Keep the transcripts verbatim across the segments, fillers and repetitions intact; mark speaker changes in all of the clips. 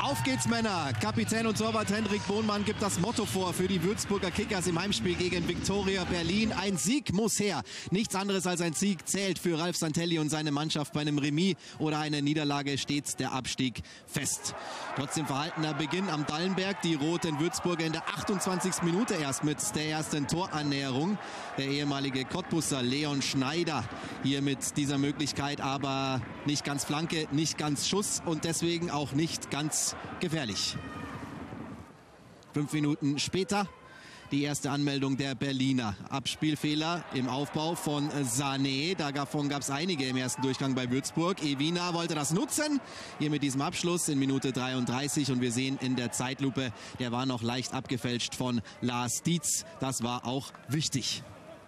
Speaker 1: Auf geht's, Männer! Kapitän und Torwart Hendrik Bohnmann gibt das Motto vor für die Würzburger Kickers im Heimspiel gegen Viktoria Berlin. Ein Sieg muss her. Nichts anderes als ein Sieg zählt für Ralf Santelli und seine Mannschaft. Bei einem Remis oder einer Niederlage steht der Abstieg fest. Trotzdem verhaltener Beginn am Dallenberg. Die roten Würzburger in der achtundzwanzigsten Minute erst mit der ersten Torannäherung. Der ehemalige Cottbusser Leon Schneider hier mit dieser Möglichkeit, aber nicht ganz Flanke, nicht ganz Schuss und deswegen auch nicht ganz gefährlich. Fünf Minuten später die erste Anmeldung der Berliner. Abspielfehler im Aufbau von Sané. Davon gab es einige im ersten Durchgang bei Würzburg. Evina wollte das nutzen. Hier mit diesem Abschluss in Minute dreiunddreißig. Und wir sehen in der Zeitlupe, der war noch leicht abgefälscht von Lars Dietz. Das war auch wichtig.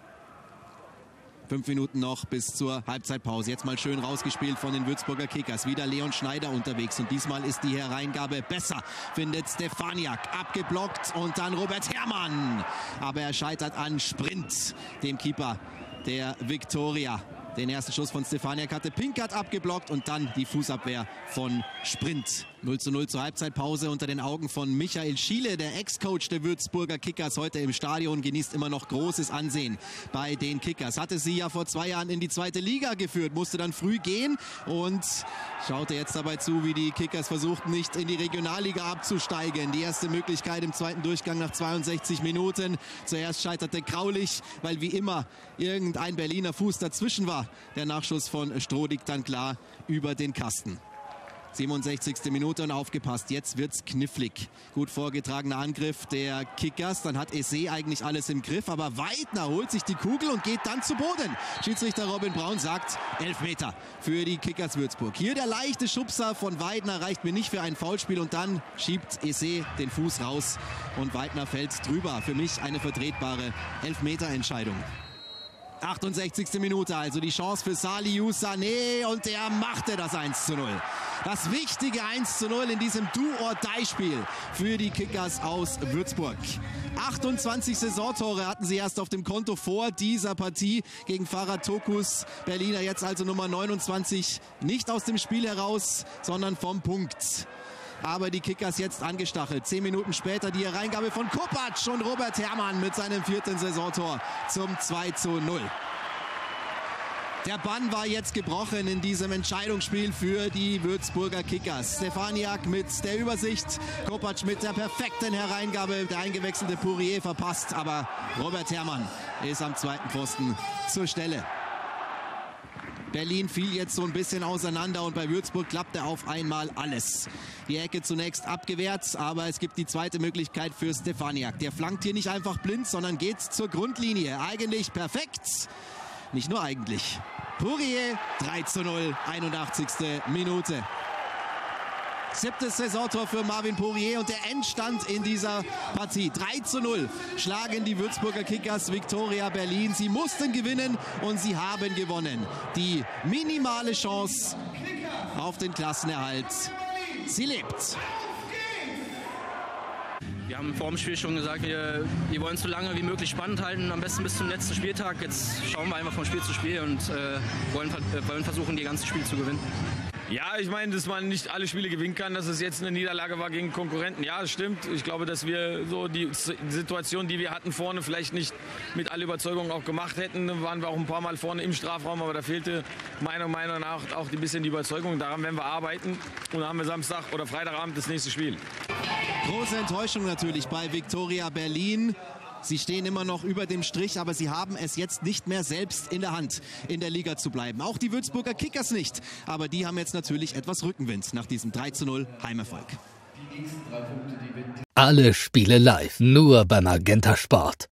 Speaker 1: Fünf Minuten noch bis zur Halbzeitpause. Jetzt mal schön rausgespielt von den Würzburger Kickers. Wieder Leon Schneider unterwegs und diesmal ist die Hereingabe besser, findet Stefaniak. Abgeblockt und dann Robert Herrmann. Aber er scheitert an Sprint, dem Keeper der Viktoria. Den ersten Schuss von Stefaniak hatte Pinkert abgeblockt und dann die Fußabwehr von Sprint. null zu null zur Halbzeitpause unter den Augen von Michael Schiele, der Ex-Coach der Würzburger Kickers, heute im Stadion, genießt immer noch großes Ansehen bei den Kickers. Hatte sie ja vor zwei Jahren in die zweite Liga geführt, musste dann früh gehen und schaute jetzt dabei zu, wie die Kickers versuchten, nicht in die Regionalliga abzusteigen. Die erste Möglichkeit im zweiten Durchgang nach zweiundsechzig Minuten. Zuerst scheiterte Graulich, weil wie immer irgendein Berliner Fuß dazwischen war. Der Nachschuss von Strodig dann klar über den Kasten. siebenundsechzigste Minute und aufgepasst, jetzt wird's knifflig. Gut vorgetragener Angriff der Kickers, dann hat Esse eigentlich alles im Griff, aber Weidner holt sich die Kugel und geht dann zu Boden. Schiedsrichter Robin Braun sagt Elfmeter für die Kickers Würzburg. Hier der leichte Schubser von Weidner reicht mir nicht für ein Foulspiel und dann schiebt Esse den Fuß raus und Weidner fällt drüber. Für mich eine vertretbare Elfmeterentscheidung. achtundsechzigste Minute, also die Chance für Saliou Sané und der machte das eins zu null. Das wichtige eins zu null in diesem Do-or-Die-Spiel für die Kickers aus Würzburg. achtundzwanzig Saisontore hatten sie erst auf dem Konto vor dieser Partie gegen Farad Tokus. Berliner jetzt also Nummer neunundzwanzig, nicht aus dem Spiel heraus, sondern vom Punkt. Aber die Kickers jetzt angestachelt. Zehn Minuten später die Hereingabe von Kopacz und Robert Herrmann mit seinem vierten Saisontor zum zwei zu null. Der Bann war jetzt gebrochen in diesem Entscheidungsspiel für die Würzburger Kickers. Stefaniak mit der Übersicht, Kopacz mit der perfekten Hereingabe. Der eingewechselte Pourier verpasst, aber Robert Herrmann ist am zweiten Pfosten zur Stelle. Berlin fiel jetzt so ein bisschen auseinander und bei Würzburg klappte auf einmal alles. Die Ecke zunächst abgewehrt, aber es gibt die zweite Möglichkeit für Stefaniak. Der flankt hier nicht einfach blind, sondern geht zur Grundlinie. Eigentlich perfekt. Nicht nur eigentlich. Pourier, drei zu null, einundachtzigste Minute. Siebtes Saisontor für Marvin Pourier und der Endstand in dieser Partie. drei zu null schlagen die Würzburger Kickers Viktoria Berlin. Sie mussten gewinnen und sie haben gewonnen. Die minimale Chance auf den Klassenerhalt, sie lebt.
Speaker 2: Wir haben vor dem Spiel schon gesagt, wir, wir wollen es so lange wie möglich spannend halten, am besten bis zum letzten Spieltag. Jetzt schauen wir einfach von Spiel zu Spiel und äh, wollen, äh, wollen versuchen, die ganzen Spiele zu gewinnen.
Speaker 3: Ja, ich meine, dass man nicht alle Spiele gewinnen kann, dass es jetzt eine Niederlage war gegen Konkurrenten. Ja, das stimmt. Ich glaube, dass wir so die Situation, die wir hatten vorne, vielleicht nicht mit aller Überzeugung auch gemacht hätten. Da waren wir auch ein paar Mal vorne im Strafraum, aber da fehlte meiner Meinung nach auch ein bisschen die Überzeugung. Daran werden wir arbeiten und dann haben wir Samstag oder Freitagabend das nächste Spiel.
Speaker 1: Große Enttäuschung natürlich bei Viktoria Berlin. Sie stehen immer noch über dem Strich, aber sie haben es jetzt nicht mehr selbst in der Hand, in der Liga zu bleiben. Auch die Würzburger Kickers nicht. Aber die haben jetzt natürlich etwas Rückenwind nach diesem drei zu null Heimerfolg.
Speaker 4: Alle Spiele live, nur bei Magenta Sport.